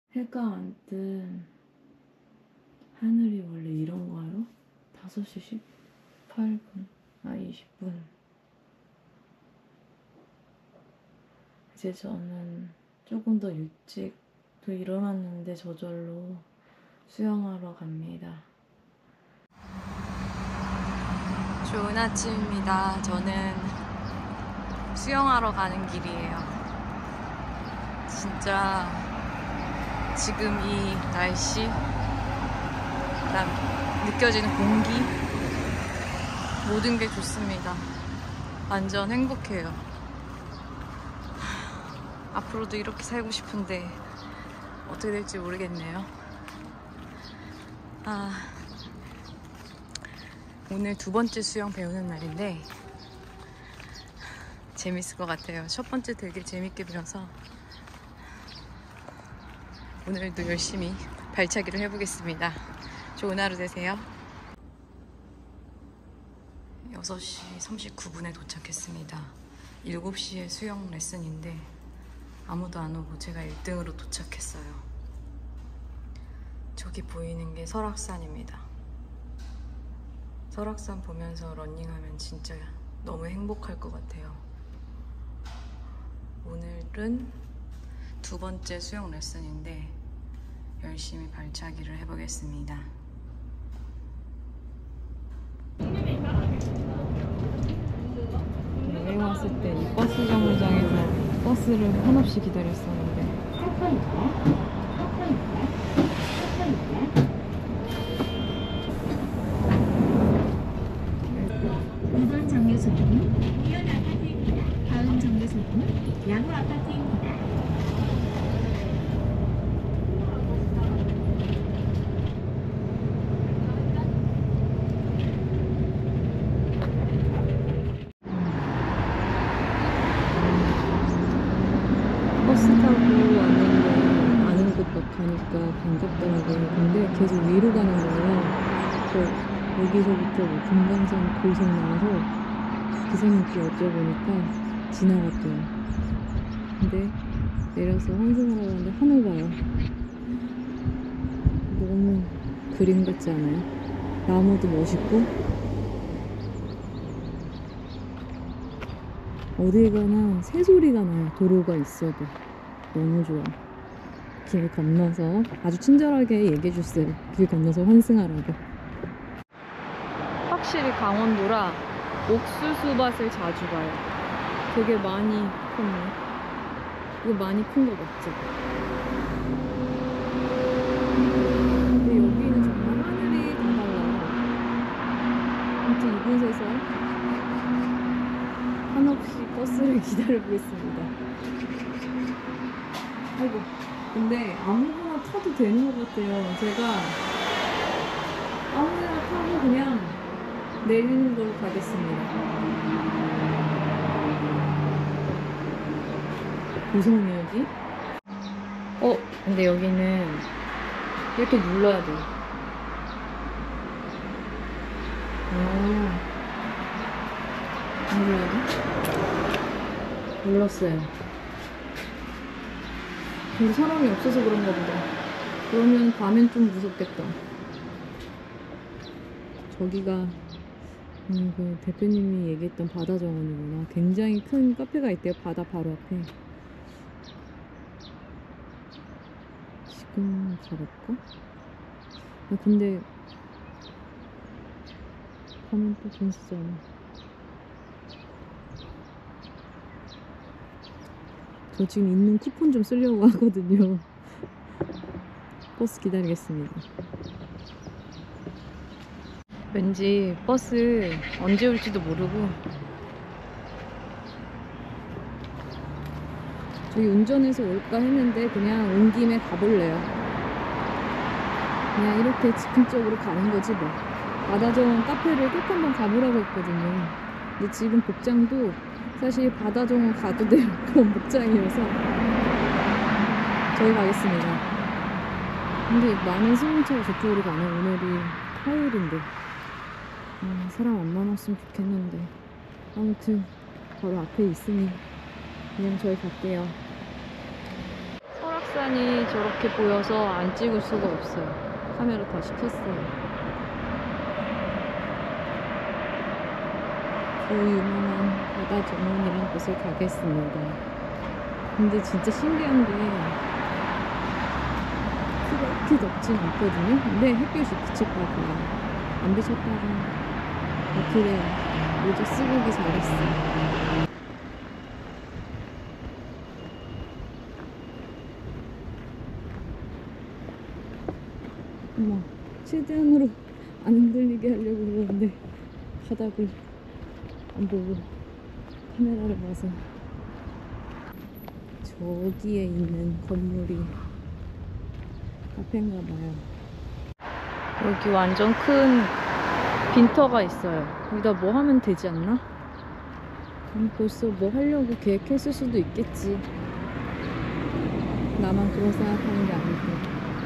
해가 안 뜬 하늘이 원래 이런가요? 5시 18분, 20분. 이제 저는 조금 더 일찍 또 일어났는데 저절로 수영하러 갑니다. 좋은 아침입니다. 저는 수영하러 가는 길이에요. 진짜 지금 이 날씨, 그다음 느껴지는 공기, 모든 게 좋습니다. 완전 행복해요. 앞으로도 이렇게 살고 싶은데 어떻게 될지 모르겠네요. 오늘 2번째 수영 배우는 날인데 재밌을 것 같아요. 첫 번째 되게 재밌게 배워서 오늘도 열심히 발차기를 해보겠습니다. 좋은 하루 되세요. 6시 39분에 도착했습니다. 7시에 수영 레슨인데 아무도 안 오고 제가 1등으로 도착했어요. 저기 보이는 게 설악산입니다. 설악산 보면서 러닝하면 진짜 너무 행복할 것 같아요. 오늘은 2번째 수영 레슨인데 열심히 발차기를 해보겠습니다. 여행 왔을 때 이 버스 정류장에서 버스를 한없이 기다렸었는데 이번 정류소는 이현 아파트입니다. 다음 정류소는 양호 아파트입니다. 버스 타고 왔는데 아는 곳 막 가니까 반갑더라고요. 근데 계속 위로 가는 거예요. 여기서부터 뭐 금강산 고속 나와서 기사님께 여쭤보니까 지나갔대요. 근데 내려서 환승하러 가는데 하늘 봐요. 너무 그림 같지 않아요? 나무도 멋있고 어딜 가나 새소리가 나요. 도로가 있어도 너무 좋아. 길 건너서 아주 친절하게 얘기해줬어요. 길 건너서 환승하라고. 확실히 강원도라 옥수수밭을 자주 봐요. 되게 많이 컸네. 이거 많이 큰 거 맞죠? 근데 여기는 정말 하늘이 다 달라요. 아무튼 이곳에서 한없이 버스를 기다려보겠습니다. 아이고, 근데 아무거나 타도 되는 것 같아요. 제가 아무데나 타고 그냥 내리는 걸로 가겠습니다. 무서우네 여기. 근데 여기는 이렇게 눌러야 돼. 눌러야 돼? 눌렀어요. 근데 사람이 없어서 그런가 보다. 그러면 밤엔 좀 무섭겠다. 저기가 그 대표님이 얘기했던 바다정원이구나. 굉장히 큰 카페가 있대요. 바다 바로 앞에. 지금 가볼까? 근데 가면 또 재밌잖아. 저 지금 있는 쿠폰 좀 쓰려고 하거든요. 버스 기다리겠습니다. 왠지 버스 언제 올지도 모르고 저기 운전해서 올까 했는데 그냥 온 김에 가볼래요. 그냥 이렇게 즉흥적으로 가는 거지 뭐. 바다정원 카페를 꼭 한번 가보라고 했거든요. 근데 지금 복장도 사실 바다정원 가도 될 그런 복장이어서 저희 가겠습니다. 근데 많은 승용차가 저쪽으로 가네. 오늘이 화요일인데 사람 안 많았으면 좋겠는데 아무튼 바로 앞에 있으니 그냥 저희 갈게요. 설악산이 저렇게 보여서 안 찍을 수가 없어요. 카메라 다시 켰어요. 그 유명한 바다 정원이란 곳을 가겠습니다. 근데 진짜 신기한 게 그렇게 덥진 않거든요. 근데 햇빛이 비쳤다고요. 안 비쳤다가 그래 모자 쓰고 오기 잘했어. 어머, 최대한으로 안 흔들리게 하려고 그러는데 바닥을 안 보고 카메라를 봐서. 저기에 있는 건물이 카페인가 봐요. 여기 완전 큰 빈터가 있어요. 여기다 뭐 하면 되지 않나? 벌써 뭐 하려고 계획했을 수도 있겠지. 나만 그런 생각하는 게 아니고.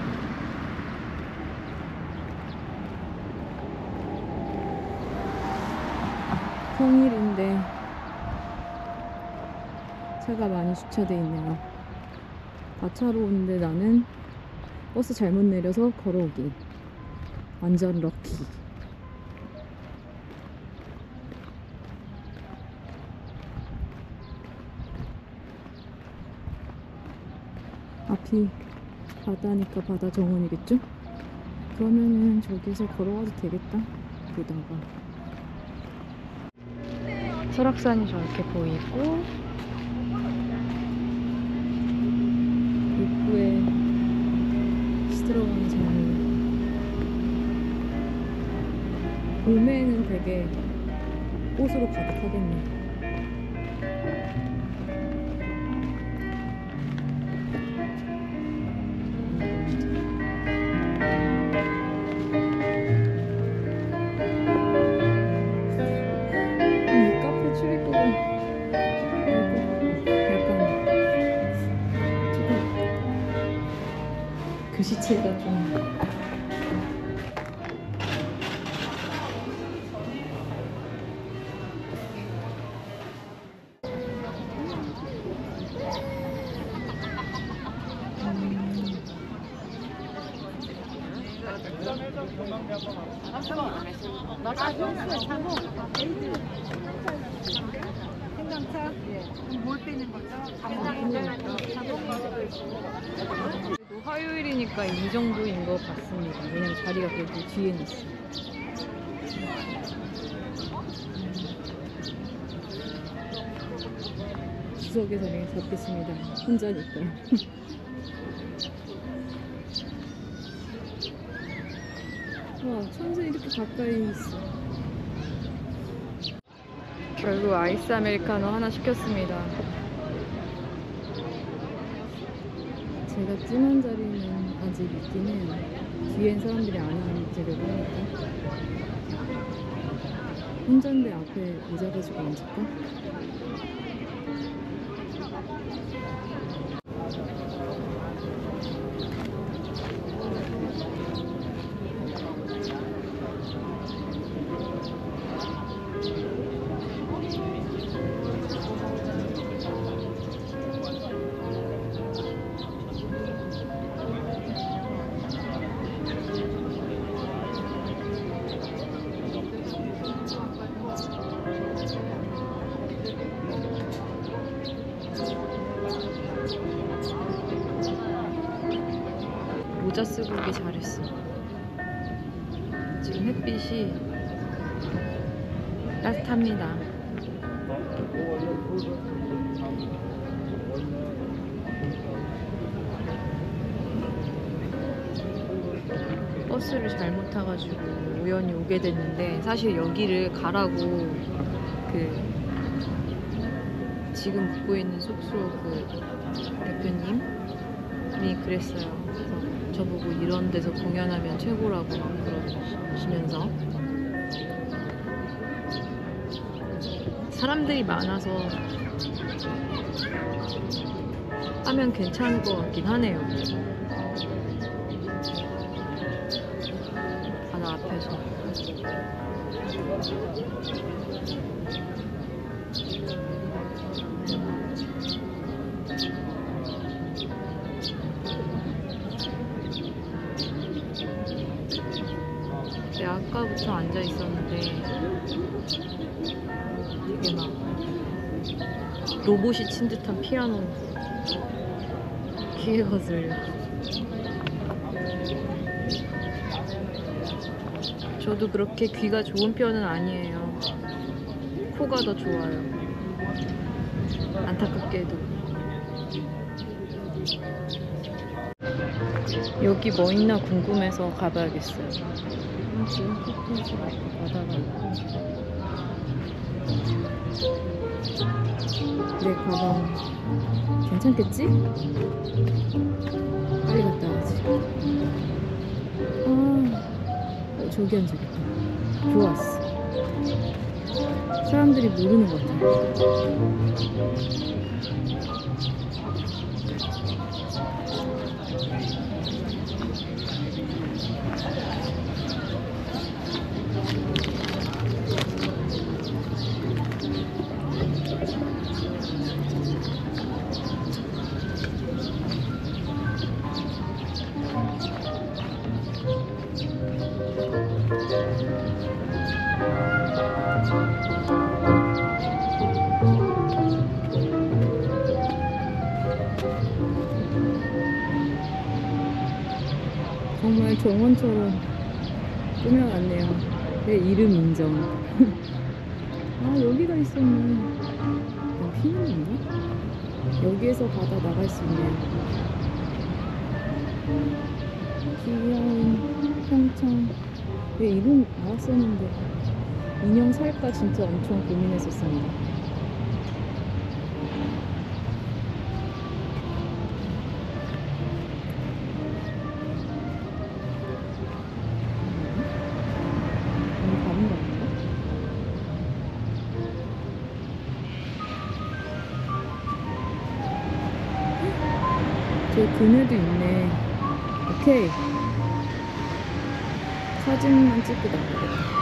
평일인데 차가 많이 주차돼 있네요. 마차로 오는데 나는 버스 잘못 내려서 걸어오기. 완전 럭키. 앞이 바다니까 바다 정원이겠죠? 그러면은 저기서 걸어와도 되겠다. 보다가 설악산이 저렇게 보이고 입구에 들어가는 장면. 봄에는 되게 꽃으로 가득하겠네. 이 카페 출입구가 약간 조금 글씨체가 좀 그래도 화요일이니까 이 정도인 것 같습니다. 왜냐면 자리가 그래도 뒤에는 있어. 구석에 자리가 잡겠습니다. 혼자니까. 와, 천재 이렇게 가까이 있어. 결국 아이스 아메리카노 하나 시켰습니다. 제가 찜한 자리는 아직 있긴 해요. 뒤엔 사람들이 안 앉으려고 하니까. 혼자인데 앞에 의자 가지고 앉을까? 모자 쓰고 오기 잘했어. 지금 햇빛이 따뜻합니다. 버스를 잘못 타가지고 우연히 오게 됐는데, 사실 여기를 가라고 지금 묵고 있는 숙소 대표님이 그랬어요. 그래서 저보고 이런 데서 공연하면 최고라고 그러시면서, 사람들이 많아서 하면 괜찮을 것 같긴 하네요. 바다 앞에서. 아까부터 앉아 있었는데 되게 막 로봇이 친 듯한 피아노 귀에 거슬려. 저도 그렇게 귀가 좋은 편은 아니에요. 코가 더 좋아요. 안타깝게도. 여기 뭐 있나 궁금해서 가봐야겠어요. 지금 커피숍 바다가 있고. 내 가방 괜찮겠지? 빨리 갔다 와야지. 저기 앉아야겠다. 좋았어. 사람들이 모르는 것 같아. 정말 정원처럼 꾸며놨네요. 내 이름 인정. 아, 여기가 있었네. 피는 건가? 여기에서 바다 나갈 수 있네요. 귀여운 평창. 내 이름 알았었는데 인형 살까 진짜 엄청 고민했었습니다. 저 그네도 있네. 오케이. 사진만 찍고 나가겠다.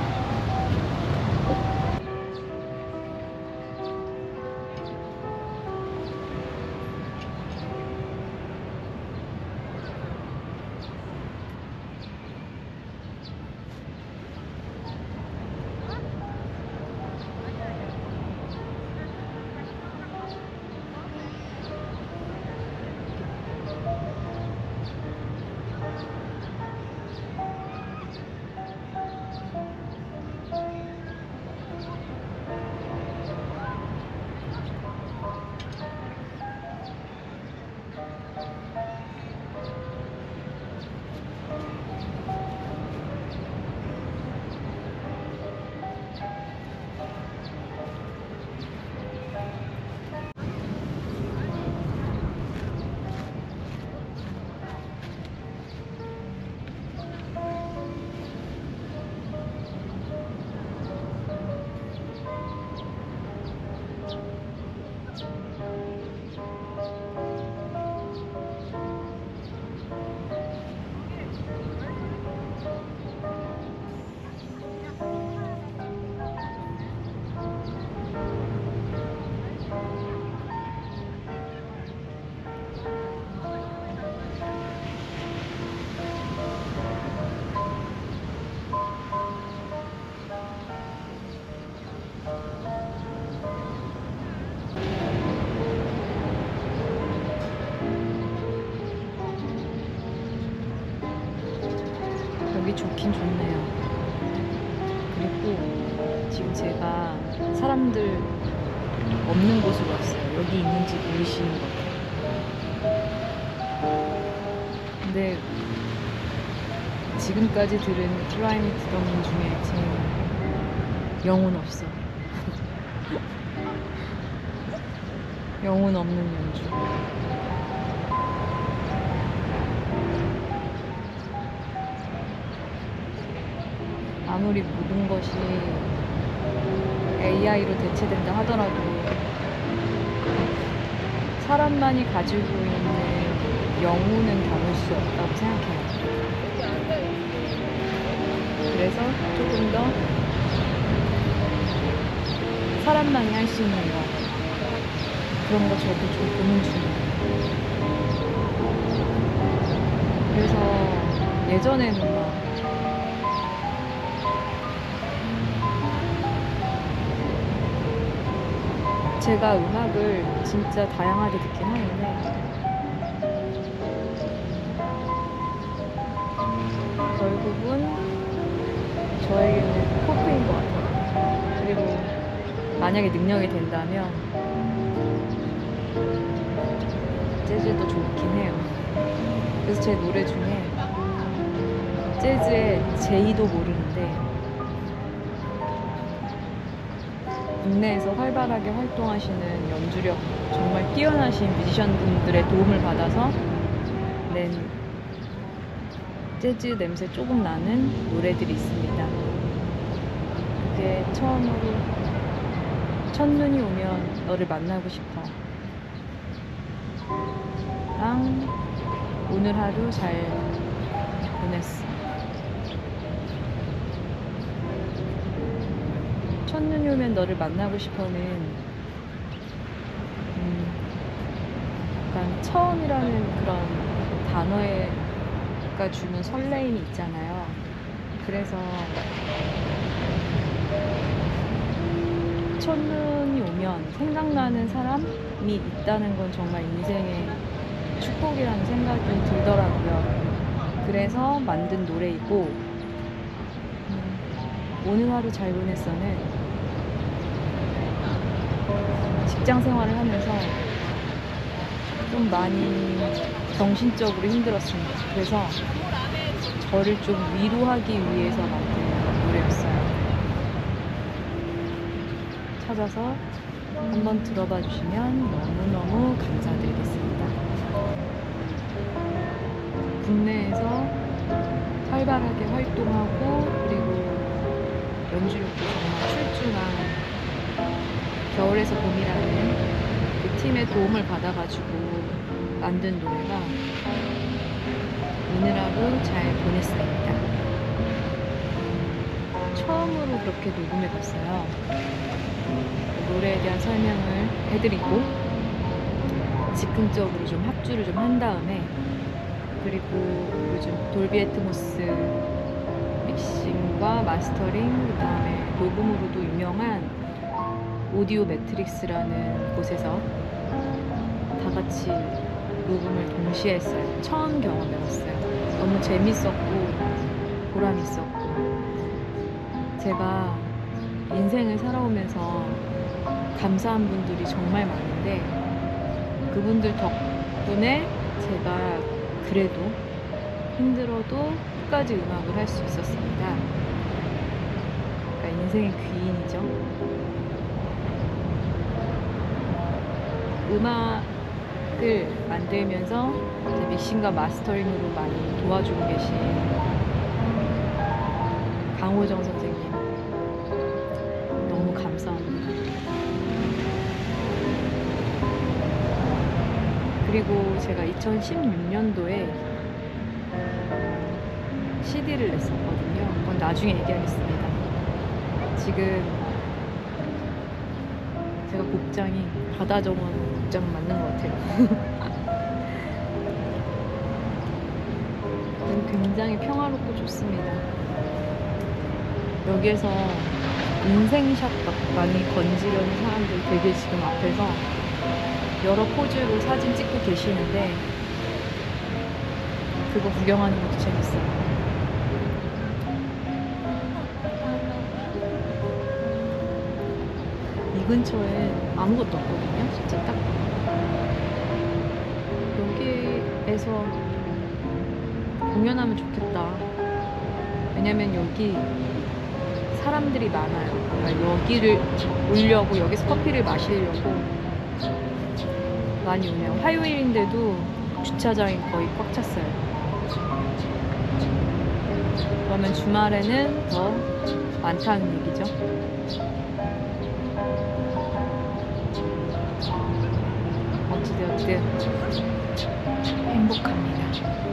여기 좋긴 좋네요. 그리고 지금 제가 사람들 없는 곳으로 왔어요. 여기 있는지 모르시는 것 같아요. 근데 지금까지 들은 클라이미트 더민 중에 제일 영혼 없어. 영혼 없는 연주. 아무리 모든 것이 AI로 대체된다 하더라도 사람만이 가지고 있는 영혼은 담을 수 없다고 생각해요. 그래서 조금 더 사람만이 할 수 있는 거, 그런 거 저도 좀 고민 중이에요. 그래서 예전에는 막 제가 음악을 진짜 다양하게 듣긴 하는데 결국은 저에게는 포크인 것 같아요. 그리고 만약에 능력이 된다면 재즈도 좋긴 해요. 그래서 제 노래 중에 재즈의 제이도 모르는데 국내에서 활발하게 활동하시는 연주력 정말 뛰어나신 뮤지션 분들의 도움을 받아서 낸 재즈 냄새 조금 나는 노래들이 있습니다. 그게 처음으로 첫눈이 오면 너를 만나고 싶어 랑 오늘 하루 잘 보냈어. 첫눈이 오면 너를 만나고 싶어는 약간 처음이라는 그런 단어가 주는 설레임이 있잖아요. 그래서 첫눈이 오면 생각나는 사람이 있다는 건 정말 인생의 축복이라는 생각이 들더라고요. 그래서 만든 노래이고 오늘 하루 잘 보냈어는 직장 생활을 하면서 좀 많이 정신적으로 힘들었습니다. 그래서 저를 좀 위로하기 위해서 만든 노래였어요. 찾아서 한번 들어봐 주시면 너무너무 감사드리겠습니다. 국내에서 활발하게 활동하고 그리고 연주력도 정말 출중한 겨울에서 봄이라는 그 팀의 도움을 받아가지고 만든 노래가 오늘 하루 잘 보냈습니다. 처음으로 그렇게 녹음해봤어요. 노래에 대한 설명을 해드리고 즉흥적으로 좀 합주를 좀 한 다음에 그리고 요즘 돌비 애트모스 믹싱과 마스터링 그 다음에 녹음으로도 유명한 오디오 매트릭스라는 곳에서 다 같이 녹음을 동시에 했어요. 처음 경험해봤어요. 너무 재밌었고 보람있었고 제가 인생을 살아오면서 감사한 분들이 정말 많은데 그분들 덕분에 제가 그래도 힘들어도 끝까지 음악을 할 수 있었습니다. 그러니까 인생의 귀인이죠. 음악을 만들면서 믹싱과 마스터링으로 많이 도와주고 계신 강호정 선생님 너무 감사합니다. 그리고 제가 2016년도에 CD를 냈었거든요. 그건 나중에 얘기하겠습니다. 지금 제가 곡장이 바다정원 곡장 맞는 것 같아요. 굉장히 평화롭고 좋습니다. 여기에서 인생샷 많이 건지려는 사람들 되게 지금 앞에서 여러 포즈로 사진 찍고 계시는데 그거 구경하는 것도 재밌어요. 이 근처에 아무것도 없거든요. 진짜 딱 여기에서 공연하면 좋겠다. 왜냐면 여기 사람들이 많아요. 그러니까 여기를 오려고 여기서 커피를 마시려고 많이 오네요. 화요일인데도 주차장이 거의 꽉 찼어요. 그러면 주말에는 더 많다는 얘기죠. 어찌되었든 행복합니다.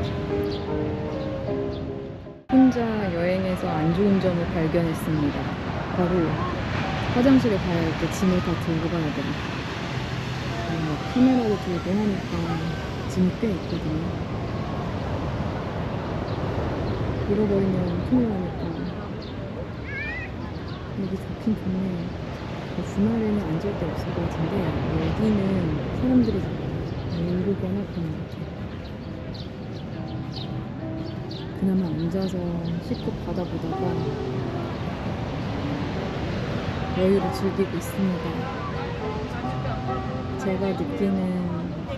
혼자 여행에서 안 좋은 점을 발견했습니다. 바로 화장실에 가야 할 때 짐을 다 들고 가야 됩니다. 카메라도 들고 하니까 짐이 꽤 있거든요. 잃어버리면 큰일 나니까 여기 좋긴 좋네요. 주말에는 앉을 데 없을 것 같은데 여기는 사람들이 모르거나 그런 것 같아요. 그나마 앉아서 씻고 받아보다가 여유를 즐기고 있습니다. 제가 느끼는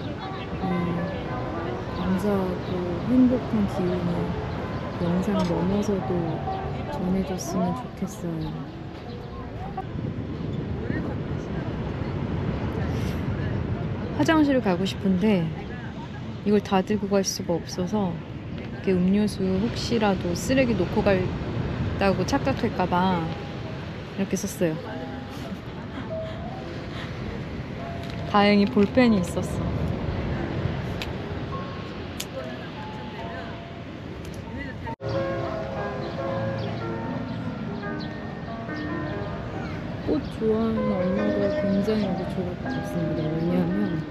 감사하고 행복한 기운이 영상 넘어서도 전해졌으면 좋겠어요. 화장실을 가고 싶은데 이걸 다 들고 갈 수가 없어서 이렇게 음료수 혹시라도 쓰레기 놓고 갔다고 착각할까봐 이렇게 썼어요. 다행히 볼펜이 있었어. 꽃 좋아하는 엄마가 굉장히 여기 좋았습니다. 왜냐하면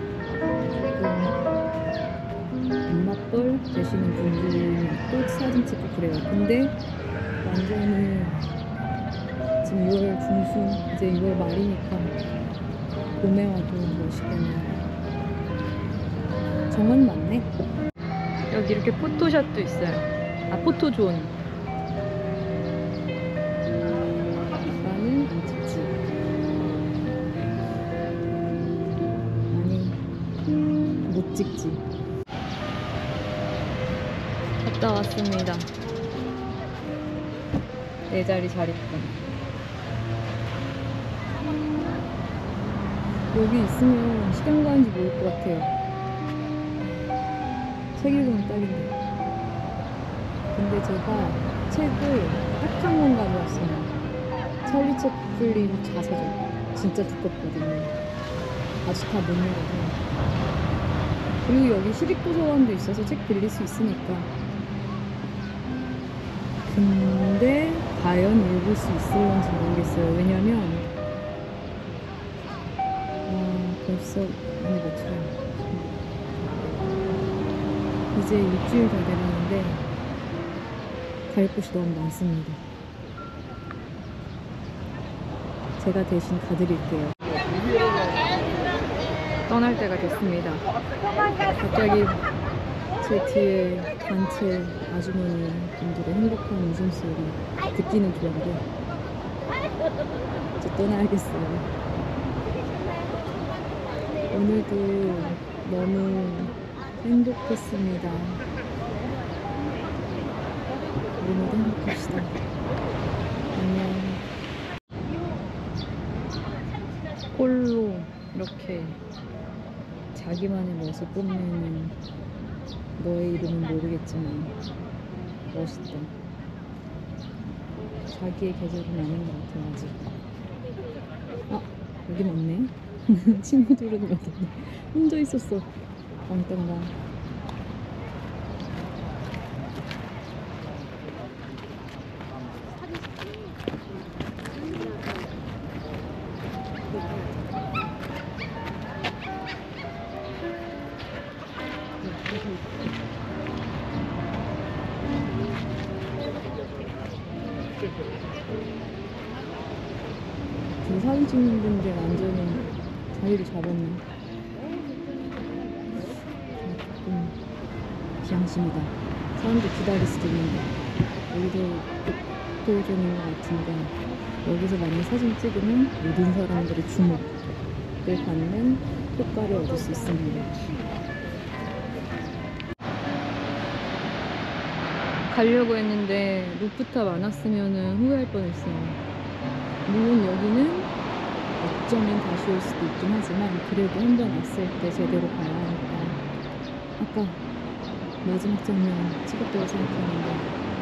엄마뻘 되시는 분들이 꽃 사진 찍고 그래요. 근데 완전히 지금 6월 중순, 이제 6월 말이니까 봄에 와도 멋있겠네요. 정원 맞네. 여기 이렇게 포토샷도 있어요. 아, 포토존. 나는 안 찍지. 아니, 못 찍지. 갔다 왔습니다. 내 자리 잘 있군. 여기 있으면 시간 가는지 모를 것 같아요. 책 읽으면 딱인데. 근데 제가 책을 딱 한 권 가져왔어요. 찰리 채플린 자서전. 진짜 두껍거든요. 아직 다 못 읽어서. 그리고 여기 시립도서관도 있어서 책 빌릴 수 있으니까. 근데 과연 읽을 수 있을런지 모르겠어요. 왜냐면 벌써 오늘 며칠이야. 이제 일주일 다 돼가는데 갈 곳이 너무 많습니다. 제가 대신 가드릴게요. 떠날 때가 됐습니다. 갑자기 제 뒤에 단체 아주머니 분들의 행복한 웃음소리 듣기는 좋은데 이제 떠나야겠어요. 오늘도 너무 행복했습니다. 우리 모두 행복합시다. 안녕. 홀로 이렇게 자기만의 멋을 뽐내는 너의 이름은 모르겠지만 멋있다. 자기의 계절은 아닌 것 같아 아직. 아, 여기 맞네. 친구들은 여기 혼자 있었어. 왕딴가. 그 사진 찍는 분들 완전히 자리를 잡았네. 비양심이다. 사람들 기다릴 수도 있는데 여기도 포토존인 것 같은데 여기서 만약 사진 찍으면 모든 사람들의 주목을 받는 효과를 얻을 수 있습니다. 가려고 했는데 루프탑 안 왔으면 후회할 뻔했어요. 물론 여기는 어쩌면 다시 올 수도 있긴 하지만 그래도 한 번 왔을 때 제대로 봐야 하니까 아까 마지막 장면 찍었다고 생각하는데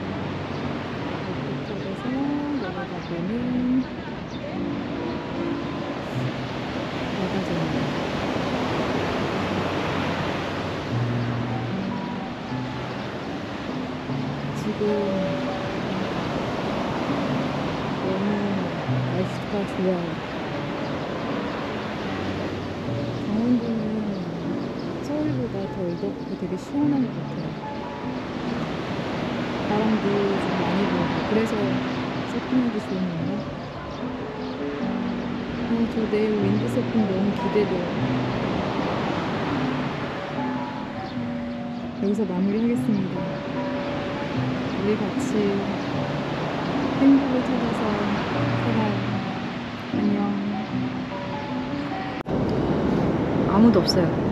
루프탑에서 내려가보는 바다잖아요. 지금 너무 날씨가 좋아요. 강원도는 서울보다 덜 덥고 되게 시원한 것 같아요. 바람도 좀 많이 불고 그래서 서핑하기 좋은 건가? 저 내일 윈드서핑 너무 기대돼요. 여기서 마무리하겠습니다. 우리 같이 행복을 찾아서 살아요. 안녕. 아무도 없어요.